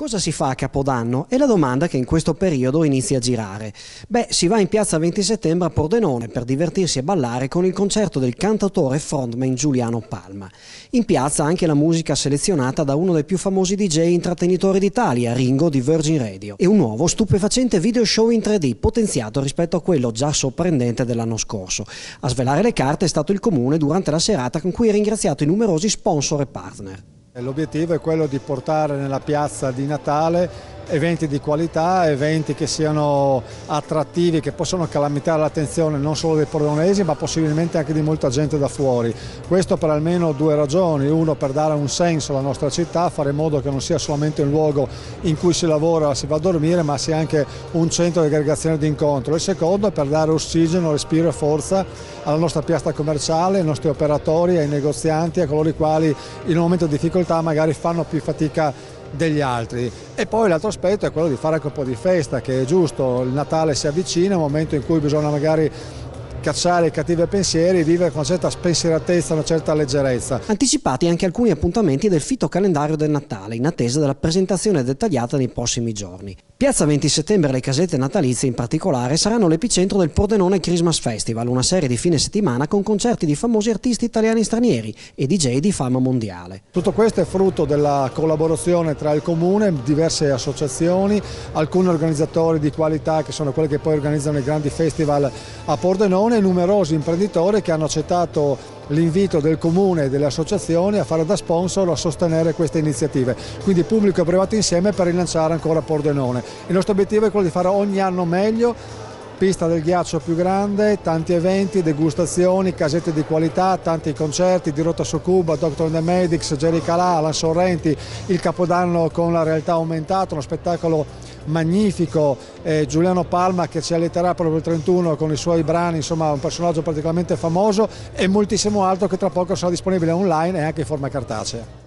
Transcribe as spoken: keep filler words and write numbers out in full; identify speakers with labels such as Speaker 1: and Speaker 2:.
Speaker 1: Cosa si fa a Capodanno? È la domanda che in questo periodo inizia a girare. Beh, si va in piazza venti settembre a Pordenone per divertirsi e ballare con il concerto del cantautore e frontman Giuliano Palma. In piazza anche la musica selezionata da uno dei più famosi D J intrattenitori d'Italia, Ringo di Virgin Radio, e un nuovo stupefacente video show in tre D potenziato rispetto a quello già sorprendente dell'anno scorso. A svelare le carte è stato il Comune durante la serata con cui ha ringraziato i numerosi sponsor e partner.
Speaker 2: L'obiettivo è quello di portare nella piazza di Natale eventi di qualità, eventi che siano attrattivi, che possono calamitare l'attenzione non solo dei pordenonesi ma possibilmente anche di molta gente da fuori. Questo per almeno due ragioni: uno, per dare un senso alla nostra città, fare in modo che non sia solamente un luogo in cui si lavora, si va a dormire, ma sia anche un centro di aggregazione di incontro. Il secondo, per dare ossigeno, respiro e forza alla nostra piazza commerciale, ai nostri operatori, ai negozianti, a coloro i quali in un momento di difficoltà magari fanno più fatica degli altri. E poi l'altro aspetto è quello di fare anche un po' di festa, che è giusto. Il Natale si avvicina, è un momento in cui bisogna magari cacciare i cattivi pensieri e vivere con una certa spensieratezza, una certa leggerezza.
Speaker 1: Anticipati anche alcuni appuntamenti del fitocalendario del Natale, in attesa della presentazione dettagliata nei prossimi giorni. Piazza venti settembre e le casette natalizie in particolare saranno l'epicentro del Pordenone Christmas Festival, una serie di fine settimana con concerti di famosi artisti italiani e stranieri e D J di fama mondiale.
Speaker 2: Tutto questo è frutto della collaborazione tra il Comune, diverse associazioni, alcuni organizzatori di qualità che sono quelli che poi organizzano i grandi festival a Pordenone, e numerosi imprenditori che hanno accettato l'invito del Comune e delle associazioni a fare da sponsor, a sostenere queste iniziative, quindi pubblico e privato insieme per rilanciare ancora Pordenone. Il nostro obiettivo è quello di fare ogni anno meglio, pista del ghiaccio più grande, tanti eventi, degustazioni, casette di qualità, tanti concerti di Rota su Cuba, Doctor and the Medics, Jerry Calà, Alan Sorrenti, il Capodanno con la realtà aumentata, uno spettacolo magnifico, eh, Giuliano Palma che ci allieterà proprio il trentuno con i suoi brani, insomma un personaggio particolarmente famoso, e moltissimo altro che tra poco sarà disponibile online e anche in forma cartacea.